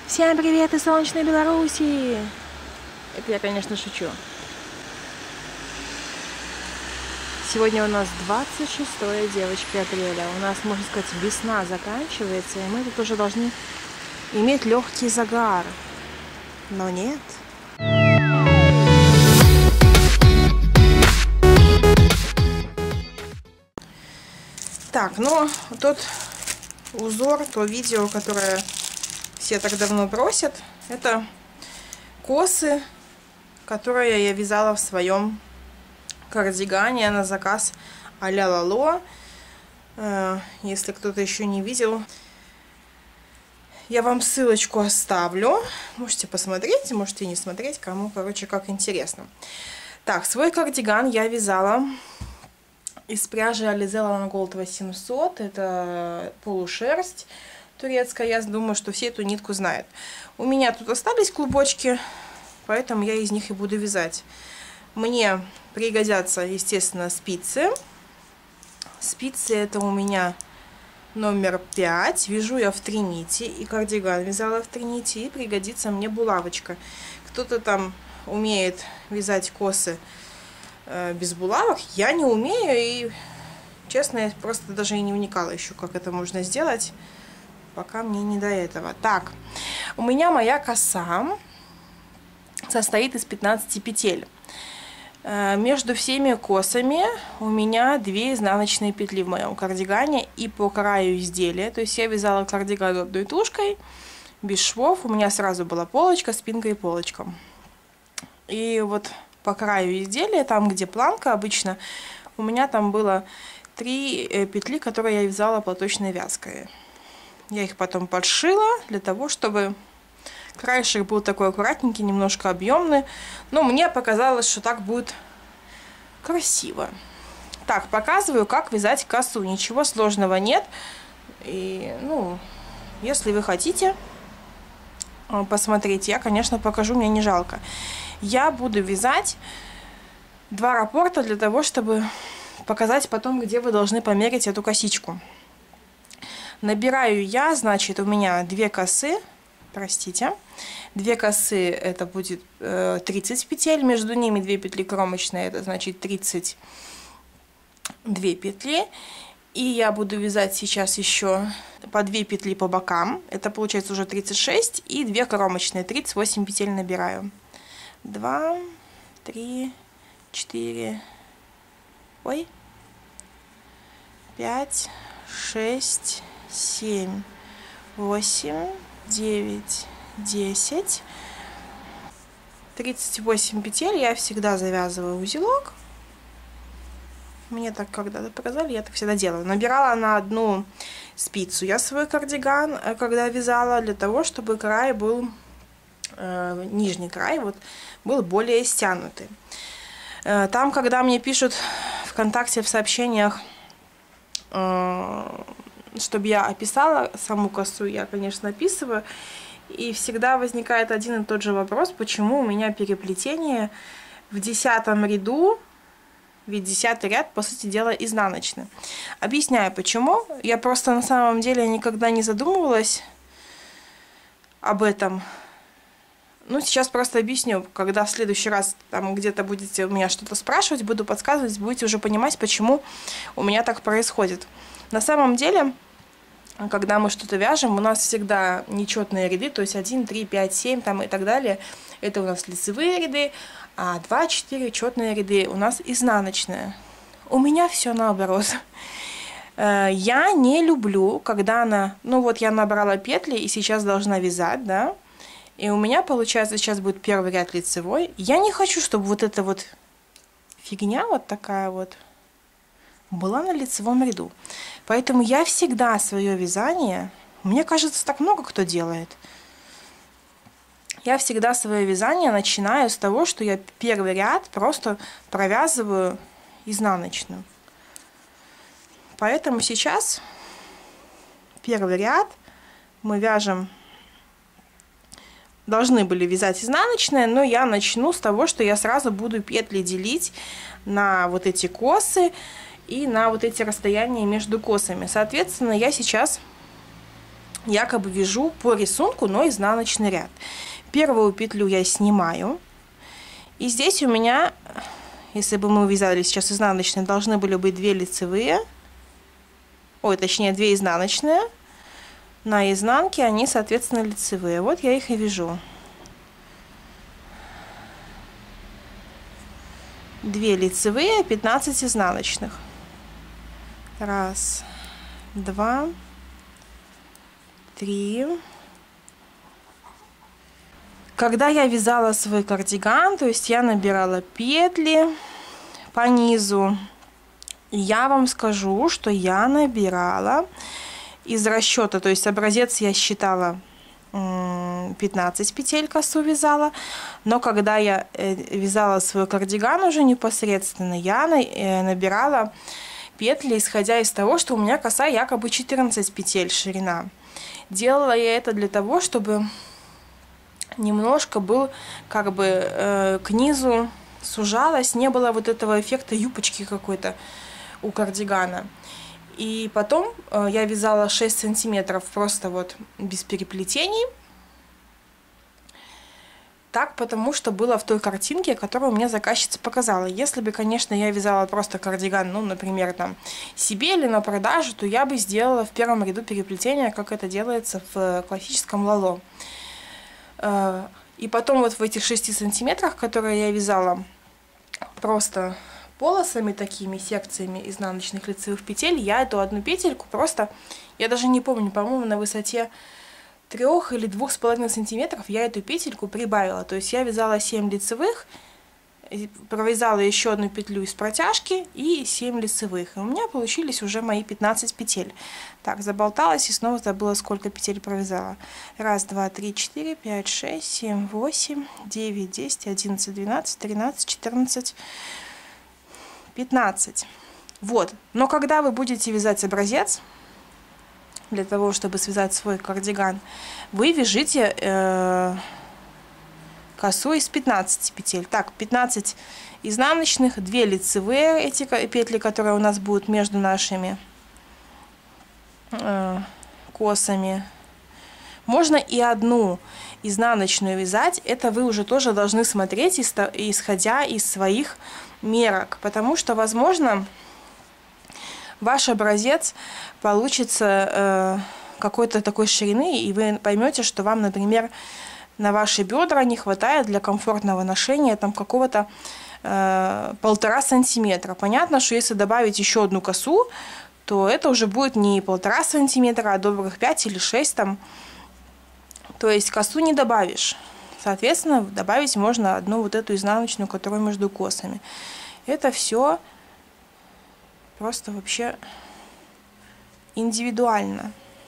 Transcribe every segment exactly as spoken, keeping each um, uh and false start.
Всем привет из солнечной Беларуси! Это я, конечно, шучу. Сегодня у нас двадцать шестое, девочки, апреля. У нас, можно сказать, весна заканчивается, и мы тут уже должны иметь легкий загар. Но нет. Так, ну, тот узор, то видео, которое все так давно просят, это косы, которые я вязала в своем кардигане на заказ а-ля Лало. Если кто-то еще не видел, я вам ссылочку оставлю. Можете посмотреть, можете не смотреть, кому, короче, как интересно. Так, свой кардиган я вязала из пряжи Alize Lana Gold восемьсот. Это полушерсть турецкая. Я думаю, что все эту нитку знают. У меня тут остались клубочки, поэтому я из них и буду вязать. Мне пригодятся, естественно, спицы. Спицы это у меня номер пять. Вяжу я в три нити. И кардиган вязала в три нити. И пригодится мне булавочка. Кто-то там умеет вязать косы э, без булавок. Я не умею. И, честно, я просто даже и не вникала еще, как это можно сделать. Пока мне не до этого. Так, у меня моя коса состоит из пятнадцати петель. Между всеми косами у меня две изнаночные петли в моем кардигане и по краю изделия. То есть я вязала кардиган одной тушкой, без швов. У меня сразу была полочка, спинка и полочка. И вот по краю изделия, там где планка обычно, у меня там было три петли, которые я вязала платочной вязкой. Я их потом подшила для того, чтобы краешек был такой аккуратненький, немножко объемный. Но мне показалось, что так будет красиво. Так, показываю, как вязать косу. Ничего сложного нет. И, ну, если вы хотите посмотреть, я, конечно, покажу, мне не жалко. Я буду вязать два раппорта для того, чтобы показать потом, где вы должны померить эту косичку. Набираю я, значит, у меня две косы. Простите, две косы, это будет э, тридцать петель, между ними две петли кромочные, это значит тридцать две петли. И я буду вязать сейчас еще по две петли по бокам, это получается уже тридцать шесть, и две кромочные, тридцать восемь петель набираю. два, три, четыре, ой, пять, шесть, семь, восемь, девять, десять, тридцать восемь петель. Я всегда завязываю узелок. Мне так когда-то показали, я так всегда делаю. Набирала на одну спицу я свой кардиган, когда вязала, для того, чтобы край был, э, нижний край вот, был более стянутый. Э, там, когда мне пишут ВКонтакте в сообщениях, э, чтобы я описала саму косу, я, конечно, описываю. И всегда возникает один и тот же вопрос, почему у меня переплетение в десятом ряду, ведь десятый ряд, по сути дела, изнаночный. Объясняю, почему. Я просто на самом деле никогда не задумывалась об этом. Ну, сейчас просто объясню. Когда в следующий раз там где-то будете у меня что-то спрашивать, буду подсказывать, будете уже понимать, почему у меня так происходит. На самом деле, когда мы что-то вяжем, у нас всегда нечетные ряды, то есть один, три, пять, семь там и так далее. Это у нас лицевые ряды, а два, четыре четные ряды у нас изнаночные. У меня все наоборот. Я не люблю, когда она... Ну вот я набрала петли и сейчас должна вязать, да? И у меня получается сейчас будет первый ряд лицевой. Я не хочу, чтобы вот эта вот фигня вот такая вот была на лицевом ряду. Поэтому я всегда свое вязание, мне кажется, так много кто делает, я всегда свое вязание начинаю с того, что я первый ряд просто провязываю изнаночным. Поэтому сейчас первый ряд мы вяжем, должны были вязать изнаночные, но я начну с того, что я сразу буду петли делить на вот эти косы и на вот эти расстояния между косами. Соответственно, я сейчас якобы вяжу по рисунку, но изнаночный ряд. Первую петлю я снимаю. И здесь у меня, если бы мы вязали сейчас изнаночные, должны были быть две лицевые. Ой, точнее, две изнаночные. На изнанке они, соответственно, лицевые. Вот я их и вяжу. Две лицевые, пятнадцать изнаночных. Раз, два, три. Когда я вязала свой кардиган, то есть я набирала петли по низу, я вам скажу, что я набирала из расчета, то есть образец я считала пятнадцать петель, косу вязала, но когда я вязала свой кардиган уже непосредственно, я набирала петли, исходя из того, что у меня коса якобы четырнадцать петель ширина. Делала я это для того, чтобы немножко был как бы э, к низу сужалась, не было вот этого эффекта юбочки какой-то у кардигана. И потом э, я вязала шесть сантиметров просто вот без переплетений. Так, потому что было в той картинке, которую мне заказчица показала. Если бы, конечно, я вязала просто кардиган, ну, например, там, себе или на продажу, то я бы сделала в первом ряду переплетения, как это делается в классическом лало. И потом вот в этих шести сантиметрах, которые я вязала просто полосами, такими секциями изнаночных лицевых петель, я эту одну петельку просто, я даже не помню, по-моему, на высоте трех или двух с половиной сантиметров я эту петельку прибавила. То есть я вязала семь лицевых, провязала еще одну петлю из протяжки и семь лицевых. И у меня получились уже мои пятнадцать петель. Так, заболталась и снова забыла, сколько петель провязала. Раз, два, три, четыре, пять, шесть, семь, восемь, девять, десять, одиннадцать, двенадцать, тринадцать, четырнадцать, пятнадцать. Вот. Но когда вы будете вязать образец, для того, чтобы связать свой кардиган, вы вяжите э, косу из пятнадцати петель. Так, пятнадцать изнаночных, две лицевые, эти петли, которые у нас будут между нашими э, косами. Можно и одну изнаночную вязать, это вы уже тоже должны смотреть, исходя из своих мерок, потому что, возможно, ваш образец получится э, какой-то такой ширины, и вы поймете, что вам, например, на ваши бедра не хватает для комфортного ношения там какого-то э, полтора сантиметра. Понятно, что если добавить еще одну косу, то это уже будет не полтора сантиметра, а добрых пять или шесть там. То есть косу не добавишь. Соответственно, добавить можно одну вот эту изнаночную, которая между косами. Это все просто вообще индивидуально.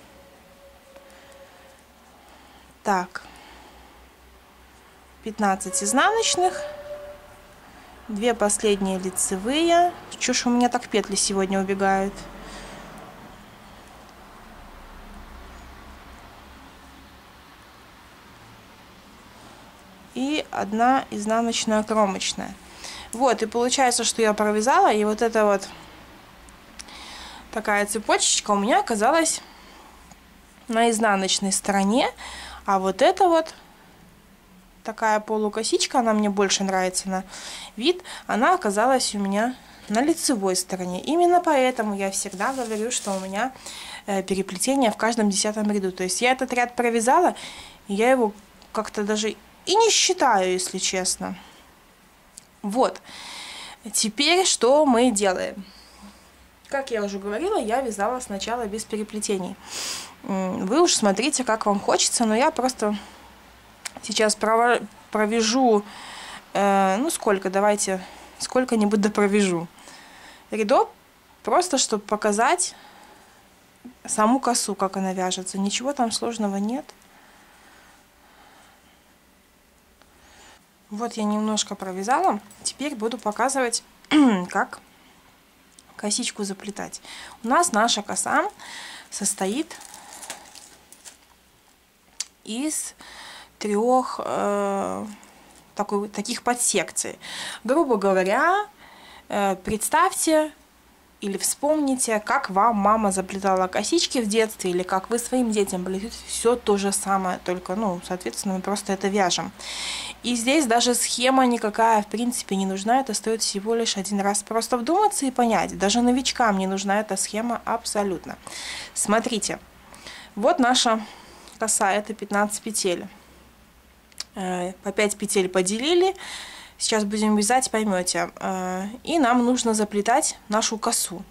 Так, пятнадцать изнаночных, две последние лицевые. Чё ж у меня так петли сегодня убегают? И одна изнаночная кромочная. Вот, и получается, что я провязала, и вот это вот такая цепочечка у меня оказалась на изнаночной стороне, а вот это вот такая полукосичка, она мне больше нравится на вид, она оказалась у меня на лицевой стороне. Именно поэтому я всегда говорю, что у меня переплетение в каждом десятом ряду. То есть я этот ряд провязала, и я его как-то даже и не считаю, если честно. Вот. Теперь что мы делаем? Как я уже говорила, я вязала сначала без переплетений. Вы уж смотрите, как вам хочется, но я просто сейчас провяжу, э, ну сколько, давайте, сколько-нибудь да провяжу рядов, просто чтобы показать саму косу, как она вяжется. Ничего там сложного нет. Вот я немножко провязала, теперь буду показывать, как косичку заплетать. У нас наша коса состоит из трех э, такой, таких подсекций. Грубо говоря, э, представьте или вспомните, как вам мама заплетала косички в детстве, или как вы своим детям плетете, все то же самое, только, ну, соответственно, мы просто это вяжем. И здесь даже схема никакая, в принципе, не нужна, это стоит всего лишь один раз просто вдуматься и понять. Даже новичкам не нужна эта схема абсолютно. Смотрите, вот наша коса, это пятнадцать петель. По пять петель поделили. Сейчас будем вязать, поймете. И нам нужно заплетать нашу косу.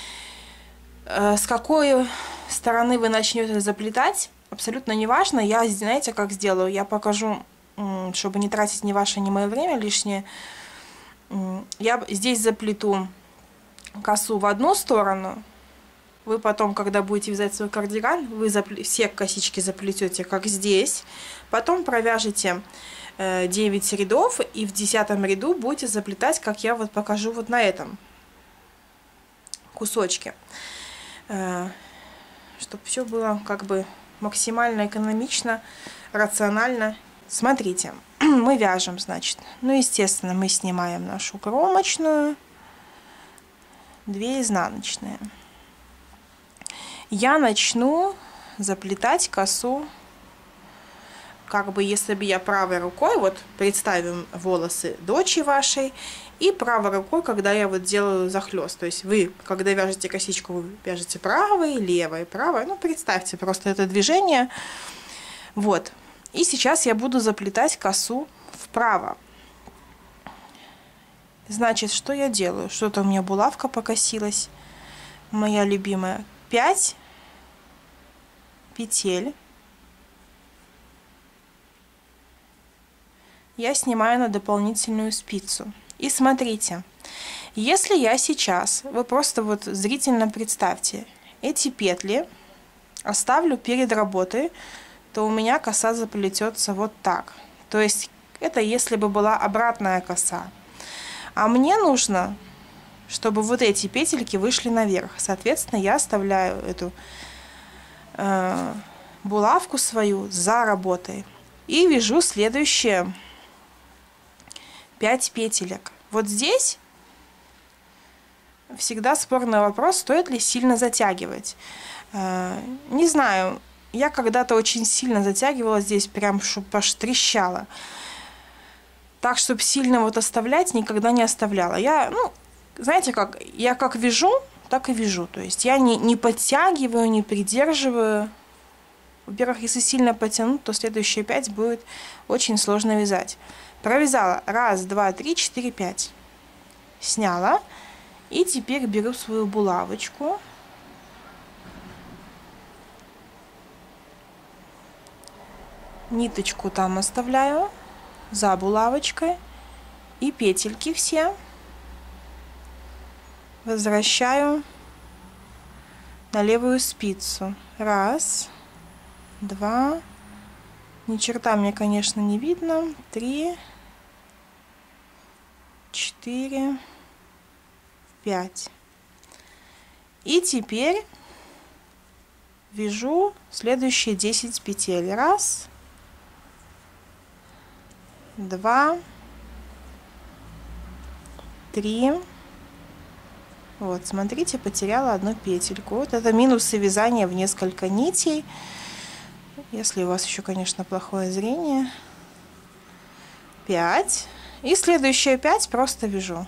С какой стороны вы начнете заплетать, абсолютно не важно. Я, знаете, как сделаю? Я покажу, чтобы не тратить ни ваше, ни мое время лишнее. Я здесь заплету косу в одну сторону. Вы потом, когда будете вязать свой кардиган, вы запле... все косички заплетете, как здесь. Потом провяжете девять рядов, и в десятом ряду будете заплетать, как я вот покажу вот на этом кусочке, чтобы все было как бы максимально экономично, рационально. Смотрите, мы вяжем, значит, ну, естественно, мы снимаем нашу кромочную, две изнаночные. Я начну заплетать косу, как бы, если бы я правой рукой, вот представим волосы дочери вашей, и правой рукой, когда я вот делаю захлёст. То есть вы, когда вяжете косичку, вы вяжете правой, левой, правой. Ну, представьте просто это движение. Вот. И сейчас я буду заплетать косу вправо. Значит, что я делаю? Что-то у меня булавка покосилась. Моя любимая. пять петель. Я снимаю на дополнительную спицу. И смотрите, если я сейчас, вы просто вот зрительно представьте, эти петли оставлю перед работой, то у меня коса заплетется вот так. То есть это если бы была обратная коса. А мне нужно, чтобы вот эти петельки вышли наверх. Соответственно, я оставляю эту э, булавку свою за работой и вяжу следующие пять петелек. Вот здесь всегда спорный вопрос, стоит ли сильно затягивать. Э, не знаю, я когда-то очень сильно затягивала здесь, прям чтобы аж трещало. Так, чтобы сильно вот оставлять, никогда не оставляла. Я, ну, знаете как, я как вяжу, так и вяжу. То есть я не, не подтягиваю, не придерживаю. Во-первых, если сильно потянуть, то следующие пять будет очень сложно вязать. Провязала раз, два, три, четыре, пять. Сняла. И теперь беру свою булавочку. Ниточку там оставляю за булавочкой. И петельки все возвращаю на левую спицу. Раз, два, ни черта мне, конечно, не видно. Три, четыре, пять. И теперь вяжу следующие десять петель. Раз, два, три. Вот, смотрите, потеряла одну петельку. Вот это минусы вязания в несколько нитей. Если у вас еще, конечно, плохое зрение. пять. И следующие пять просто вяжу.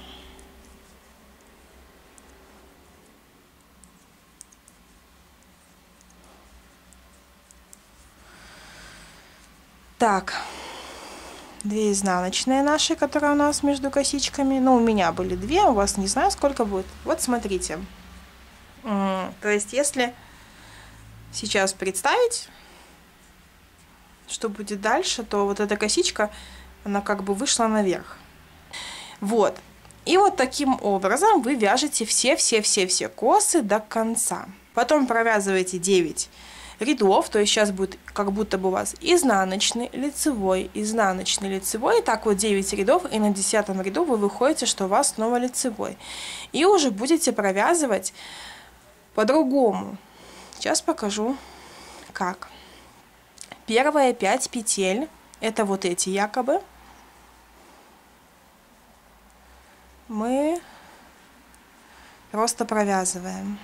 Так. Две изнаночные наши, которые у нас между косичками. Ну, у меня были две, у вас не знаю, сколько будет. Вот смотрите. То есть, если сейчас представить, что будет дальше, то вот эта косичка, она как бы вышла наверх. Вот. И вот таким образом вы вяжете все-все-все-все косы до конца. Потом провязываете девять рядов, то есть сейчас будет как будто бы у вас изнаночный, лицевой, изнаночный, лицевой. И так вот девять рядов, и на десятом ряду вы выходите, что у вас снова лицевой. И уже будете провязывать по-другому. Сейчас покажу, как. Первые пять петель, это вот эти якобы, мы просто провязываем.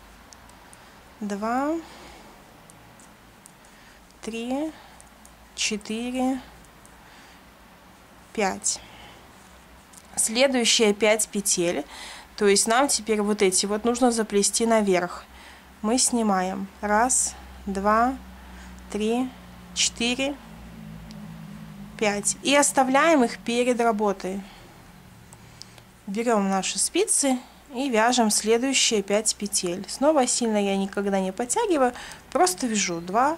Два, три, четыре, пять. Следующие пять петель, то есть нам теперь вот эти вот нужно заплести наверх. Мы снимаем. Раз, два, три, четыре, пять. И оставляем их перед работой. Берем наши спицы и вяжем следующие пять петель. Снова сильно я никогда не подтягиваю, просто вяжу. Два,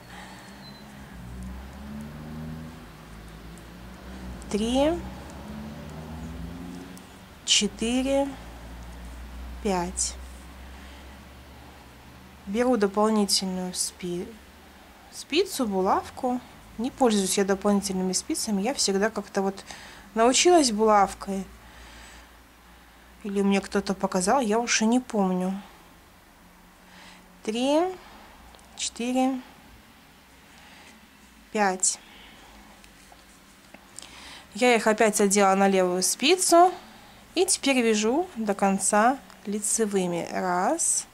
три, четыре, пять. Беру дополнительную спи... спицу, булавку. Не пользуюсь я дополнительными спицами, я всегда как-то вот научилась булавкой. Или мне кто-то показал, я уж и не помню. Три, четыре, пять. Я их опять одела на левую спицу. И теперь вяжу до конца лицевыми. Раз,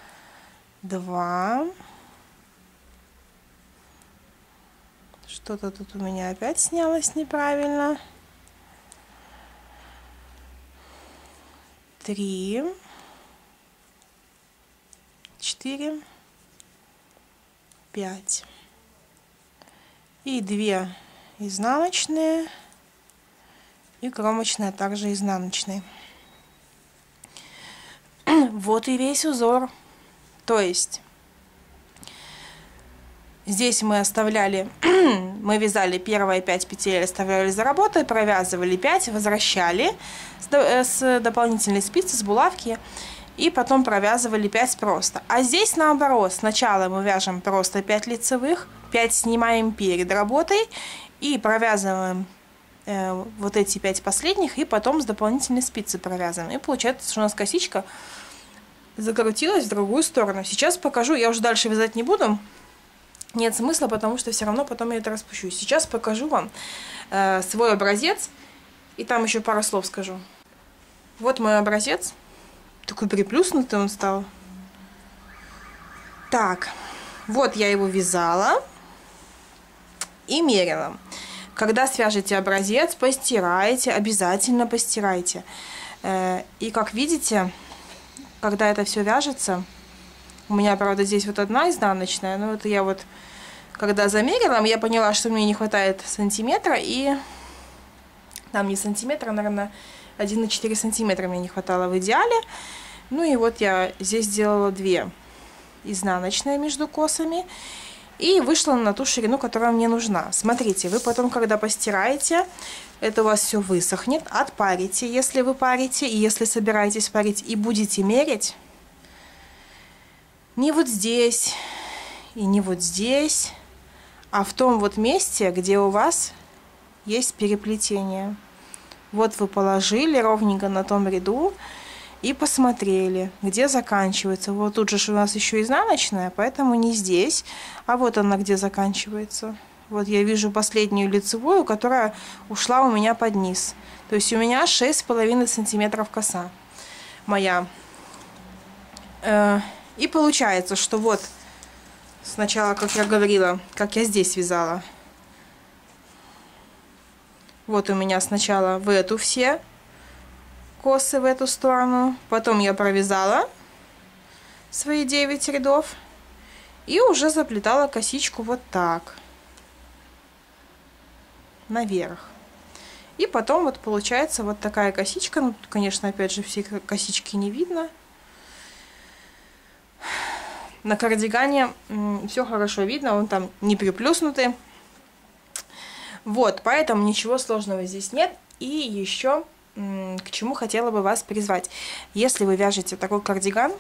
два. Что-то тут у меня опять снялось неправильно. Три, четыре, пять. И две изнаночные. И кромочная также изнаночной. Вот и весь узор. То есть здесь мы оставляли, мы вязали первые пять петель, оставляли за работой, провязывали пять, возвращали с, с дополнительной спицы, с булавки, и потом провязывали пять просто. А здесь наоборот, сначала мы вяжем просто пять лицевых, пять снимаем перед работой и провязываем э, вот эти пять последних, и потом с дополнительной спицы провязываем. И получается, что у нас косичка закрутилась в другую сторону. Сейчас покажу, я уже дальше вязать не буду. Нет смысла, потому что все равно потом я это распущу. Сейчас покажу вам э, свой образец, и там еще пару слов скажу. Вот мой образец. Такой приплюснутый он стал. Так, вот я его вязала и мерила. Когда свяжете образец, постирайте, обязательно постирайте. Э, и как видите, когда это все вяжется, у меня, правда, здесь вот одна изнаночная, но это я вот, когда замерила, я поняла, что мне не хватает сантиметра, и там не сантиметра, наверное, один и четыре сантиметра мне не хватало в идеале. Ну и вот я здесь сделала две изнаночные между косами, и вышла на ту ширину, которая мне нужна. Смотрите, вы потом, когда постираете, это у вас все высохнет, отпарите, если вы парите, и если собираетесь парить, и будете мерить, не вот здесь и не вот здесь, а в том вот месте, где у вас есть переплетение. Вот вы положили ровненько на том ряду и посмотрели, где заканчивается. Вот тут же у нас еще изнаночная, поэтому не здесь, а вот она где заканчивается. Вот я вижу последнюю лицевую, которая ушла у меня под низ. То есть у меня шесть с половиной сантиметров коса моя. И получается, что вот сначала, как я говорила, как я здесь вязала. Вот у меня сначала в эту все косы, в эту сторону. Потом я провязала свои девять рядов. И уже заплетала косичку вот так. Наверх. И потом вот получается вот такая косичка. Ну, тут, конечно, опять же, все косички не видно. На кардигане все хорошо видно, он там не приплюснутый. Вот, поэтому ничего сложного здесь нет. И еще к чему хотела бы вас призвать. Если вы вяжете такой кардиган,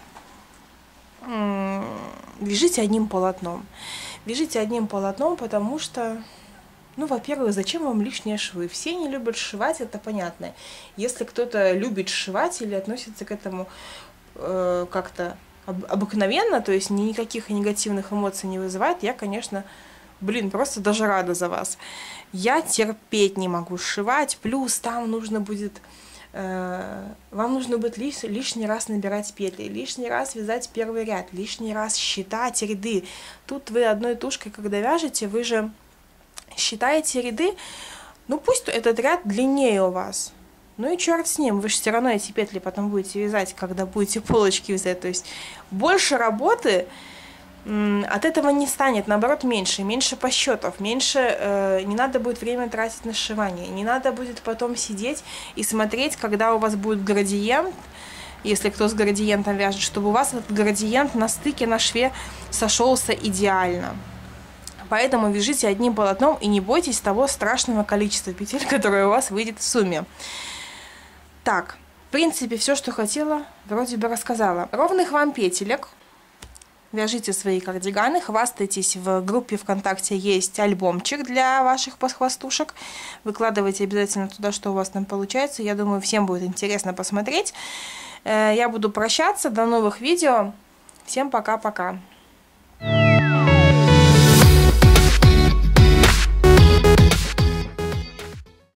вяжите одним полотном. Вяжите одним полотном, потому что, ну, во-первых, зачем вам лишние швы? Все не любят сшивать, это понятно. Если кто-то любит сшивать или относится к этому э, как-то обыкновенно, то есть никаких негативных эмоций не вызывает, я, конечно, блин, просто даже рада за вас. Я терпеть не могу сшивать, плюс там нужно будет вам нужно будет лиш, лишний раз набирать петли, лишний раз вязать первый ряд, лишний раз считать ряды. Тут вы одной тушкой, когда вяжете, вы же считаете ряды, ну пусть этот ряд длиннее у вас. Ну и черт с ним, вы же все равно эти петли потом будете вязать, когда будете полочки вязать. То есть больше работы от этого не станет, наоборот, меньше, меньше посчетов, меньше, э, не надо будет время тратить на сшивание, не надо будет потом сидеть и смотреть, когда у вас будет градиент, если кто с градиентом вяжет, чтобы у вас этот градиент на стыке, на шве сошелся идеально. Поэтому вяжите одним полотном и не бойтесь того страшного количества петель, которое у вас выйдет в сумме. Так, в принципе, все, что хотела, вроде бы рассказала. Ровных вам петелек. Вяжите свои кардиганы, хвастайтесь, в группе ВКонтакте есть альбомчик для ваших подхвостушек. Выкладывайте обязательно туда, что у вас там получается. Я думаю, всем будет интересно посмотреть. Я буду прощаться. До новых видео. Всем пока-пока.